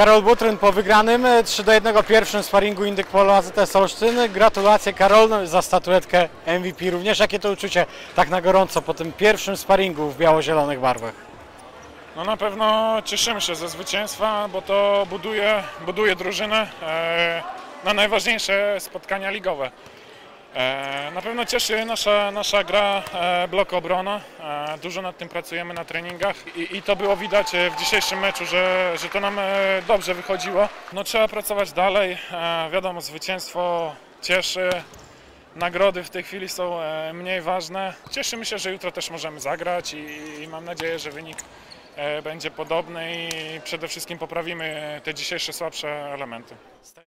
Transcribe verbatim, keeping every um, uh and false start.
Karol Butryn po wygranym trzy do jednego pierwszym sparingu Indyk Polo A Z S Olsztyn. Gratulacje, Karol, za statuetkę M V P również. Jakie to uczucie tak na gorąco po tym pierwszym sparingu w biało-zielonych barwach? No na pewno cieszymy się ze zwycięstwa, bo to buduje, buduje drużynę e, na najważniejsze spotkania ligowe. E, na pewno cieszy nasza, nasza gra e, blok obrona. E, dużo nad tym pracujemy na treningach i, i to było widać w dzisiejszym meczu, że, że to nam e, dobrze wychodziło. No trzeba pracować dalej. E, wiadomo, zwycięstwo cieszy. Nagrody w tej chwili są e, mniej ważne. Cieszymy się, że jutro też możemy zagrać i, i mam nadzieję, że wynik e, będzie podobny i przede wszystkim poprawimy te dzisiejsze słabsze elementy.